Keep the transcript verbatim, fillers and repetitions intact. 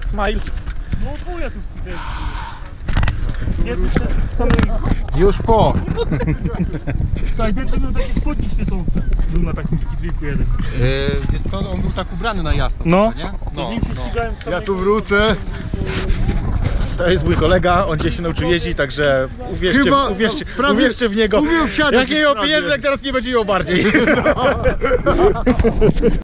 Smile. No twoja tu tutaj. Jedny z samej... Już po. Słuchaj, ten co miał takie spodnie świecące. Był na takim skidliku jeden. Yy, jest to, on był tak ubrany na jasno. No. Nie? Z No, nim się no. ścigałem z Ja samego... tu wrócę. To jest mój kolega, on gdzieś się nauczył jeździć, także uwierzcie, Chyba, uwierzcie, no, prawie uwierzcie w niego. umiał wsiadać Jak nie miał prawie. pieniędzy, jak teraz nie będzie miał bardziej.